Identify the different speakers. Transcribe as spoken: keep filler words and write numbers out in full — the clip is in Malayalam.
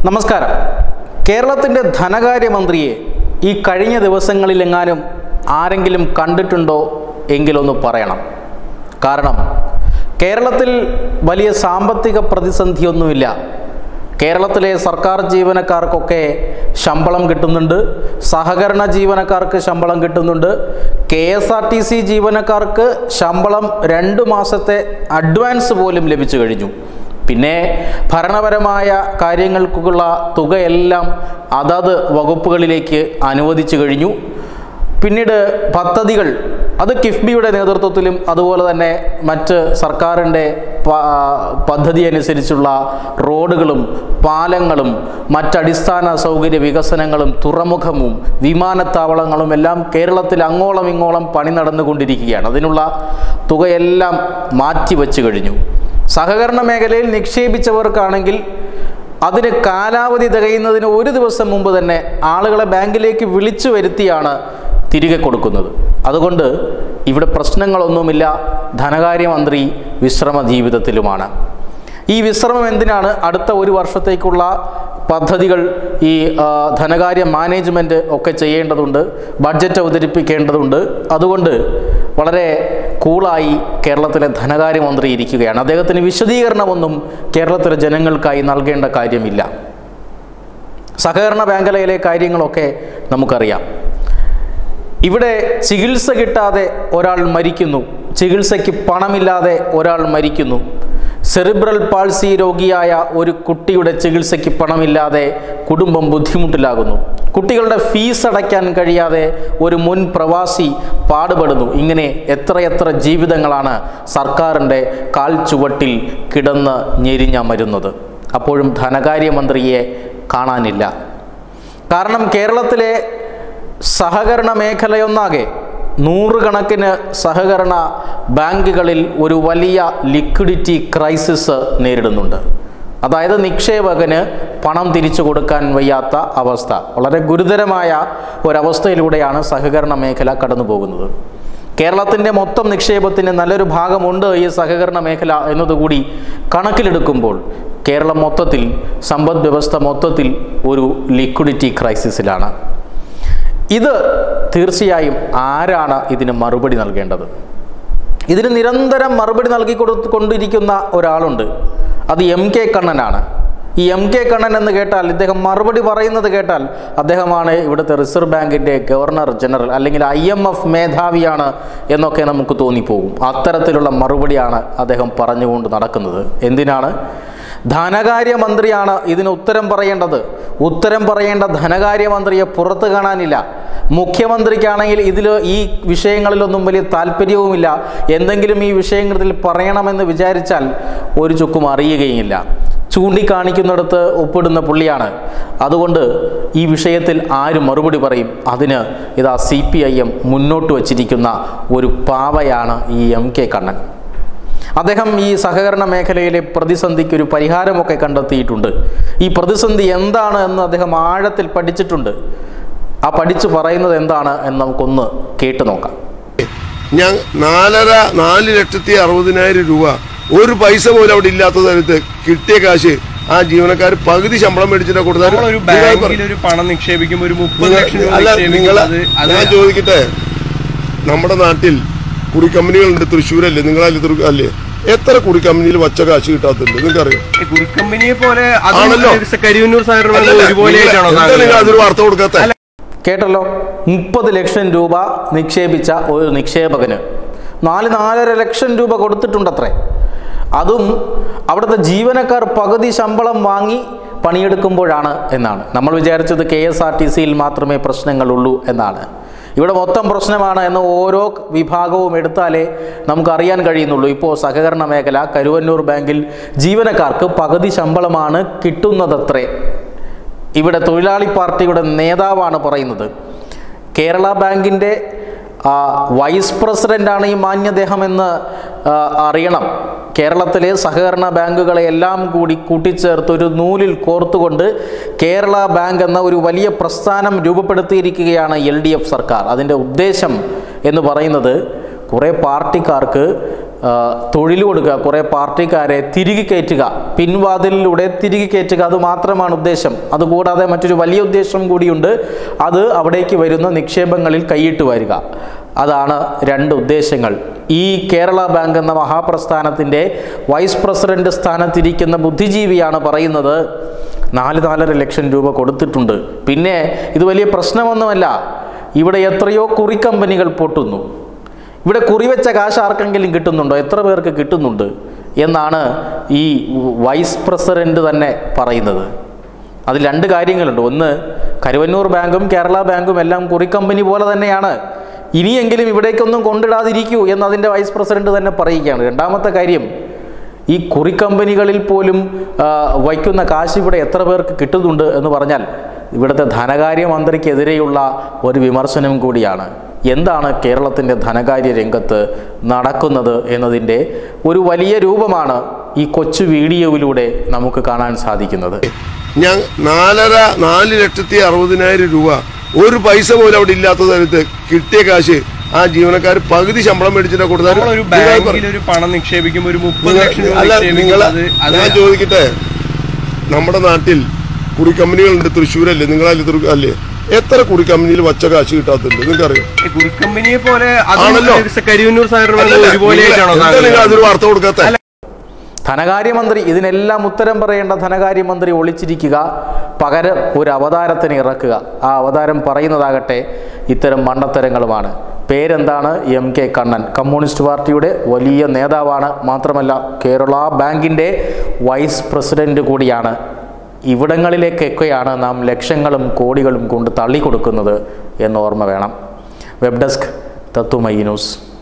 Speaker 1: നമസ്കാരം. കേരളത്തിൻ്റെ ധനകാര്യമന്ത്രിയെ ഈ കഴിഞ്ഞ ദിവസങ്ങളിലെങ്ങാനും ആരെങ്കിലും കണ്ടിട്ടുണ്ടോ എങ്കിലൊന്ന് പറയണം. കാരണം കേരളത്തിൽ വലിയ സാമ്പത്തിക പ്രതിസന്ധിയൊന്നുമില്ല. കേരളത്തിലെ സർക്കാർ ജീവനക്കാർക്കൊക്കെ ശമ്പളം കിട്ടുന്നുണ്ട്, സഹകരണ ജീവനക്കാർക്ക് ശമ്പളം കിട്ടുന്നുണ്ട്, K S R T C ജീവനക്കാർക്ക് ശമ്പളം രണ്ട് മാസത്തെ അഡ്വാൻസ് പോലും ലഭിച്ചു കഴിഞ്ഞു. പിന്നെ ഭരണപരമായ കാര്യങ്ങൾക്കുള്ള തുകയെല്ലാം അതത് വകുപ്പുകളിലേക്ക് അനുവദിച്ചു കഴിഞ്ഞു. പിന്നീട് പദ്ധതികൾ അത് കിഫ്ബിയുടെ നേതൃത്വത്തിലും അതുപോലെ തന്നെ മറ്റ് സർക്കാരിൻ്റെ പദ്ധതി അനുസരിച്ചുള്ള റോഡുകളും പാലങ്ങളും മറ്റടിസ്ഥാന സൗകര്യ വികസനങ്ങളും തുറമുഖവും വിമാനത്താവളങ്ങളും എല്ലാം കേരളത്തിൽ അങ്ങോളം ഇങ്ങോളം പണി നടന്നുകൊണ്ടിരിക്കുകയാണ്. അതിനുള്ള തുകയെല്ലാം മാറ്റിവെച്ചു കഴിഞ്ഞു. സഹകരണ മേഖലയിൽ നിക്ഷേപിച്ചവർക്കാണെങ്കിൽ അതിന് കാലാവധി തികയുന്നതിന് ഒരു ദിവസം മുമ്പ് തന്നെ ആളുകളെ ബാങ്കിലേക്ക് വിളിച്ചു വരുത്തിയാണ് തിരികെ കൊടുക്കുന്നത്. അതുകൊണ്ട് ഇവിടെ പ്രശ്നങ്ങളൊന്നുമില്ല. ധനകാര്യമന്ത്രി വിശ്രമ ജീവിതത്തിലുമാണ്. ഈ വിശ്രമം എന്തിനാണ്? അടുത്ത ഒരു വർഷത്തേക്കുള്ള പദ്ധതികൾ ഈ ധനകാര്യ മാനേജ്മെൻറ്റ് ഒക്കെ ചെയ്യേണ്ടതുണ്ട്, ബഡ്ജറ്റ് അവതരിപ്പിക്കേണ്ടതുണ്ട്. അതുകൊണ്ട് വളരെ കൂളായി കേരളത്തിലെ ധനകാര്യമന്ത്രി ഇരിക്കുകയാണ്. അദ്ദേഹത്തിന് വിശദീകരണമൊന്നും കേരളത്തിലെ ജനങ്ങൾക്കായി നൽകേണ്ട കാര്യമില്ല. സഹകരണ മേഖലയിലെ കാര്യങ്ങളൊക്കെ നമുക്കറിയാം. ഇവിടെ ചികിത്സ കിട്ടാതെ ഒരാൾ മരിക്കുന്നു, ചികിത്സയ്ക്ക് പണമില്ലാതെ ഒരാൾ മരിക്കുന്നു. സെറിബ്രൽ പാൾസി രോഗിയായ ഒരു കുട്ടിയുടെ ചികിത്സയ്ക്ക് പണമില്ലാതെ കുടുംബം ബുദ്ധിമുട്ടിലാകുന്നു. കുട്ടികളുടെ ഫീസ് അടയ്ക്കാൻ കഴിയാതെ ഒരു മുൻ പ്രവാസി പാടുപെടുന്നു. ഇങ്ങനെ എത്രയെത്ര ജീവിതങ്ങളാണ് സർക്കാരിൻ്റെ കാൽ ചുവട്ടിൽ കിടന്ന് ഞെരിഞ്ഞമരുന്നത്. അപ്പോഴും ധനകാര്യമന്ത്രിയെ കാണാനില്ല. കാരണം കേരളത്തിലെ സഹകരണ മേഖലയൊന്നാകെ നൂറുകണക്കിന് സഹകരണ ബാങ്കുകളിൽ ഒരു വലിയ ലിക്വിഡിറ്റി ക്രൈസിസ് നേരിടുന്നുണ്ട്. അതായത് നിക്ഷേപകന് പണം തിരിച്ചു കൊടുക്കാൻ വയ്യാത്ത അവസ്ഥ. വളരെ ഗുരുതരമായ ഒരവസ്ഥയിലൂടെയാണ് സഹകരണ മേഖല കടന്നു പോകുന്നത്. കേരളത്തിൻ്റെ മൊത്തം നിക്ഷേപത്തിന് നല്ലൊരു ഭാഗമുണ്ട് ഈ സഹകരണ മേഖല എന്നതുകൂടി കണക്കിലെടുക്കുമ്പോൾ കേരളം മൊത്തത്തിൽ സമ്പദ് വ്യവസ്ഥ മൊത്തത്തിൽ ഒരു ലിക്വിഡിറ്റി ക്രൈസിസിലാണ്. ഇത് തീർച്ചയായും ആരാണ് ഇതിന് മറുപടി നൽകേണ്ടത്? ഇതിന് നിരന്തരം മറുപടി നൽകി കൊടുത്തുകൊണ്ടിരിക്കുന്ന ഒരാളുണ്ട്. അത് എം കെ കണ്ണനാണ്. ഈ എം കെ കണ്ണൻ എന്ന് കേട്ടാൽ, ഇദ്ദേഹം മറുപടി പറയുന്നത് കേട്ടാൽ അദ്ദേഹമാണ് ഇവിടുത്തെ റിസർവ് ബാങ്കിൻ്റെ ഗവർണർ ജനറൽ അല്ലെങ്കിൽ ഐ എം എഫ് മേധാവിയാണ് എന്നൊക്കെ നമുക്ക് തോന്നിപ്പോകും. അത്തരത്തിലുള്ള മറുപടിയാണ് അദ്ദേഹം പറഞ്ഞുകൊണ്ട് നടക്കുന്നത്. എന്തിനാണ്? ധനകാര്യമന്ത്രിയാണ് ഇതിന് ഉത്തരം പറയേണ്ടത്. ഉത്തരം പറയേണ്ട ധനകാര്യമന്ത്രിയെ പുറത്ത് കാണാനില്ല. മുഖ്യമന്ത്രിക്കാണെങ്കിൽ ഇതിൽ ഈ വിഷയങ്ങളിലൊന്നും വലിയ താല്പര്യവുമില്ല. എന്തെങ്കിലും ഈ വിഷയങ്ങളിൽ പറയണമെന്ന് വിചാരിച്ചാൽ ഒരു ചുക്കും അറിയുകയില്ല. ചൂണ്ടിക്കാണിക്കുന്നിടത്ത് ഒപ്പിടുന്ന പുള്ളിയാണ്. അതുകൊണ്ട് ഈ വിഷയത്തിൽ ആര് മറുപടി പറയും? അതിന് ഇതാ സി പി ഐ എം മുന്നോട്ട് വച്ചിരിക്കുന്ന ഒരു പാവയാണ് ഈ എം കെ കണ്ണൻ. അദ്ദേഹം ഈ സഹകരണ മേഖലയിലെ പ്രതിസന്ധിക്ക് ഒരു പരിഹാരമൊക്കെ കണ്ടെത്തിയിട്ടുണ്ട്. ഈ പ്രതിസന്ധി എന്താണ് എന്ന് അദ്ദേഹം ആഴത്തിൽ പഠിച്ചിട്ടുണ്ട്. ആ പഠിച്ചു പറയുന്നത് എന്താണ് എന്ന് നമുക്കൊന്ന് കേട്ടു നോക്കാം.
Speaker 2: ഞാൻ നാലര നാല് ലക്ഷത്തി അറുപതിനായിരം രൂപ ഒരു പൈസ പോലും അവിടെ ഇല്ലാത്ത സ്ഥലത്ത് കിട്ടിയ കാശ് ആ ജീവനക്കാർ പകുതി ശമ്പളം മേടിച്ചിട്ട് കൊടുത്താൽ
Speaker 3: പണം നിക്ഷേപിക്കുമ്പോൾ ഒരു മുപ്പത് ലക്ഷം
Speaker 2: അല്ല. നിങ്ങൾ ഞാൻ ചോദിക്കട്ടെ, നമ്മുടെ നാട്ടിൽ കുടി കമ്പനികളുണ്ട്. തൃശ്ശൂരല്ലേ, നിങ്ങളല്ലേ തൃശ്ശൂർ അല്ലേ? എത്ര കുടി കമ്പനിയിൽ വച്ച കാശ് കിട്ടാത്തുണ്ട് നിങ്ങൾക്കറിയാം?
Speaker 3: കുടിക്കമ്പനിയെ പോലെ
Speaker 2: ആണല്ലോ. അതൊരു വാർത്ത കൊടുക്കാത്ത
Speaker 1: കേട്ടല്ലോ. മുപ്പത് ലക്ഷം രൂപ നിക്ഷേപിച്ച ഒരു നിക്ഷേപകന് നാല് നാലര ലക്ഷം രൂപ കൊടുത്തിട്ടുണ്ടത്രേ. അതും അവിടുത്തെ ജീവനക്കാർ പകുതി ശമ്പളം വാങ്ങി പണിയെടുക്കുമ്പോഴാണ് എന്നാണ്. നമ്മൾ വിചാരിച്ചത് കെ എസ് ആർ ടി സിയിൽ മാത്രമേ പ്രശ്നങ്ങളുള്ളൂ എന്നാണ്. ഇവിടെ മൊത്തം പ്രശ്നമാണ് എന്ന് ഓരോ വിഭാഗവും എടുത്താലേ നമുക്കറിയാൻ കഴിയുന്നുള്ളൂ. ഇപ്പോൾ സഹകരണ മേഖല, കരുവന്നൂർ ബാങ്കിൽ ജീവനക്കാർക്ക് പകുതി ശമ്പളമാണ് കിട്ടുന്നതത്രേ. ഇവിടെ തൊഴിലാളി പാർട്ടിയുടെ നേതാവാണ് പറയുന്നത്. കേരള ബാങ്കിൻ്റെ വൈസ് പ്രസിഡൻ്റാണ് ഈ മാന്യദേഹം എന്ന് അറിയണം. കേരളത്തിലെ സഹകരണ ബാങ്കുകളെ എല്ലാം കൂടി കൂട്ടിച്ചേർത്ത് ഒരു നൂലിൽ കോർത്തുകൊണ്ട് കേരള ബാങ്ക് എന്ന ഒരു വലിയ പ്രസ്ഥാനം രൂപപ്പെടുത്തിയിരിക്കുകയാണ് എൽ ഡി എഫ് സർക്കാർ. അതിൻ്റെ ഉദ്ദേശം എന്ന് പറയുന്നത് കുറേ പാർട്ടിക്കാർക്ക് തൊഴിൽ കൊടുക്കുക, കുറേ പാർട്ടിക്കാരെ തിരികെ കയറ്റുക, പിൻവാതിലിലൂടെ തിരികെ കയറ്റുക, അത് മാത്രമാണ് ഉദ്ദേശം. അതുകൂടാതെ മറ്റൊരു വലിയ ഉദ്ദേശം കൂടിയുണ്ട്, അത് അവിടേക്ക് വരുന്ന നിക്ഷേപങ്ങളിൽ കൈയിട്ട് വരിക. അതാണ് രണ്ട് ഉദ്ദേശങ്ങൾ. ഈ കേരള ബാങ്ക് എന്ന മഹാപ്രസ്ഥാനത്തിൻ്റെ വൈസ് പ്രസിഡന്റ് സ്ഥാനത്തിരിക്കുന്ന ബുദ്ധിജീവിയാണ് പറയുന്നത് നാല് നാലര ലക്ഷം രൂപ കൊടുത്തിട്ടുണ്ട്. പിന്നെ ഇത് വലിയ പ്രശ്നമൊന്നുമല്ല, ഇവിടെ എത്രയോ കുറി കമ്പനികൾ പൊട്ടുന്നു, ഇവിടെ കുറിവെച്ച കാശ് ആർക്കെങ്കിലും കിട്ടുന്നുണ്ടോ, എത്ര പേർക്ക് കിട്ടുന്നുണ്ട് എന്നാണ് ഈ വൈസ് പ്രസിഡന്റ് തന്നെ പറയുന്നത്. അതിൽ രണ്ട് കാര്യങ്ങളുണ്ട്. ഒന്ന്, കരുവന്നൂർ ബാങ്കും കേരള ബാങ്കും എല്ലാം കുറി കമ്പനി പോലെ തന്നെയാണ്, ഇനിയെങ്കിലും ഇവിടേക്കൊന്നും കൊണ്ടിടാതിരിക്കൂ എന്നതിൻ്റെ വൈസ് പ്രസിഡന്റ് തന്നെ പറയുകയാണ്. രണ്ടാമത്തെ കാര്യം, ഈ കുറി കമ്പനികളിൽ പോലും വയ്ക്കുന്ന കാശ് ഇവിടെ എത്ര പേർക്ക് കിട്ടുന്നുണ്ട് എന്ന് പറഞ്ഞാൽ ഇവിടുത്തെ ധനകാര്യമന്ത്രിക്കെതിരെയുള്ള ഒരു വിമർശനം കൂടിയാണ്. എന്താണ് കേരളത്തിൻ്റെ ധനകാര്യ രംഗത്ത് നടക്കുന്നത് എന്നതിൻ്റെ ഒരു വലിയ രൂപമാണ് ഈ കൊച്ചു വീഡിയോയിലൂടെ നമുക്ക് കാണാൻ സാധിക്കുന്നത്.
Speaker 2: ഞാൻ നാലര നാല് ലക്ഷത്തി അറുപതിനായിരം രൂപ ഒരു പൈസ പോലും അവിടെ ഇല്ലാത്ത തരത്ത് കിട്ടിയ കാശ് ആ ജീവനക്കാർ പകുതി ശമ്പളം മേടിച്ചിട്ട് കൊടുത്താൽ
Speaker 3: ഒരു ബാങ്കിൽ ഒരു പണം നിക്ഷേപിക്കുമ്പോൾ ഒരു മുപ്പത് ലക്ഷം രൂപ
Speaker 2: അല്ല നിങ്ങളെ ഞാൻ ചോദിക്കട്ടെ, നമ്മുടെ നാട്ടിൽ കുറി കമ്പനികളുണ്ട്, തൃശ്ശൂരല്ലേ, നിങ്ങളല്ലേ തൃ അല്ലേ, എത്ര കുറി കമ്പനിയിൽ വച്ച കാശ് കിട്ടാത്തുണ്ട് നിങ്ങൾക്കറിയാം?
Speaker 3: കുറി കമ്പനിയെ പോലെ
Speaker 2: ആണല്ലോ.
Speaker 3: കരിവന്നൂർ
Speaker 2: നിങ്ങൾ അതൊരു വാർത്ത കൊടുക്കാത്ത
Speaker 1: ധനകാര്യമന്ത്രി ഇതിനെല്ലാം ഉത്തരം പറയേണ്ട ധനകാര്യമന്ത്രി ഒളിച്ചിരിക്കുക, പകരം ഒരു അവതാരത്തിന് ഇറക്കുക. ആ അവതാരം പറയുന്നതാകട്ടെ ഇത്തരം മണ്ടത്തരങ്ങളുമാണ്. പേരെന്താണ്? M K Kannan. കമ്മ്യൂണിസ്റ്റ് പാർട്ടിയുടെ വലിയ നേതാവാണ്, മാത്രമല്ല കേരള ബാങ്കിൻ്റെ വൈസ് പ്രസിഡന്റ് കൂടിയാണ്. ഇവിടങ്ങളിലേക്കൊക്കെയാണ് നാം ലക്ഷങ്ങളും കോടികളും കൊണ്ട് തള്ളിക്കൊടുക്കുന്നത് എന്ന് ഓർമ്മ വേണം. വെബ് ഡെസ്ക് തത്തുമൈ ന്യൂസ്.